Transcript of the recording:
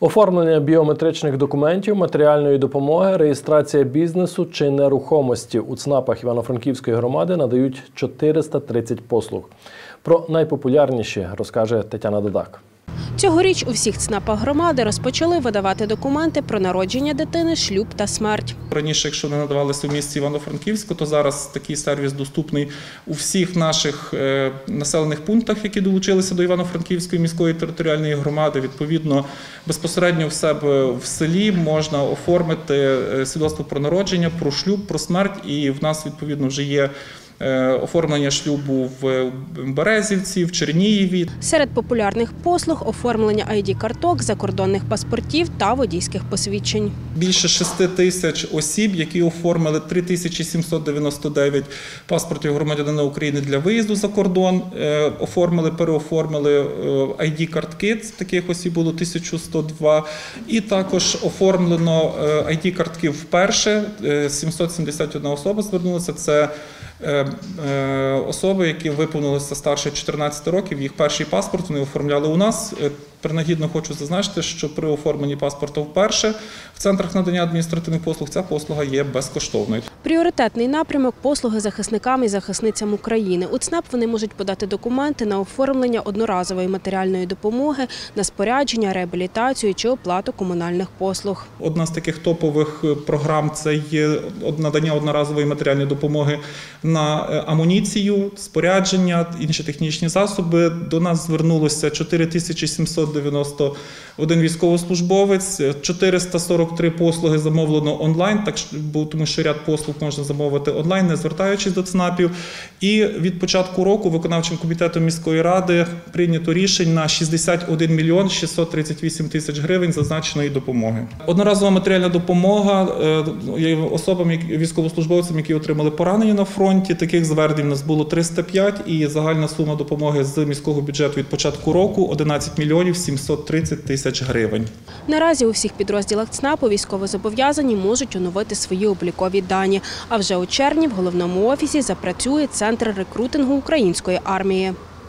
Оформлення біометричних документів, матеріальної допомоги, реєстрація бізнесу чи нерухомості у ЦНАПах Івано-Франківської громади надають 430 послуг. Про найпопулярніші розкаже Тетяна Додак. Цьогоріч у всіх ЦНАПах громади розпочали видавати документи про народження дитини, шлюб та смерть. Раніше, якщо не надавалися в місті Івано-Франківську, то зараз такий сервіс доступний у всіх наших населених пунктах, які долучилися до Івано-Франківської міської територіальної громади. Відповідно, безпосередньо в себе в селі можна оформити свідоцтво про народження, про шлюб, про смерть. І в нас, відповідно, вже є оформлення шлюбу в Березівці, в Чернігові. Серед популярних послуг – оформлення ID-карток, закордонних паспортів та водійських посвідчень. Більше 6 тисяч осіб, які оформили 3799 паспортів громадянина України для виїзду за кордон, оформили, переоформили ID-картки, таких осіб було 1102, і також оформлено ID-картки вперше, 771 особа звернулася, це особи, які виповнилися старше 14 років, їх перший паспорт вони оформляли у нас. Принагідно хочу зазначити, що при оформленні паспорта вперше в центрах надання адміністративних послуг ця послуга є безкоштовною. Пріоритетний напрямок – послуги захисникам і захисницям України. У ЦНАП вони можуть подати документи на оформлення одноразової матеріальної допомоги, на спорядження, реабілітацію чи оплату комунальних послуг. Одна з таких топових програм – це є надання одноразової матеріальної допомоги на амуніцію, спорядження, інші технічні засоби. До нас звернулося 4791 військовослужбовець, 443 послуги замовлено онлайн, тому що ряд послуг можна замовити онлайн, не звертаючись до ЦНАПів. І від початку року виконавчим комітетом міської ради прийнято рішень на 61 мільйон 638 тисяч гривень зазначеної допомоги. Одноразова матеріальна допомога особам, військовослужбовцям, які отримали поранення на фронті. Таких звернень у нас було 305 і загальна сума допомоги з міського бюджету від початку року 11 мільйонів 730 тисяч гривень. Наразі у всіх підрозділах ЦНАПу військовозобов'язані можуть оновити свої облікові дані. А вже у червні в головному офісі запрацює Центр рекрутингу української армії.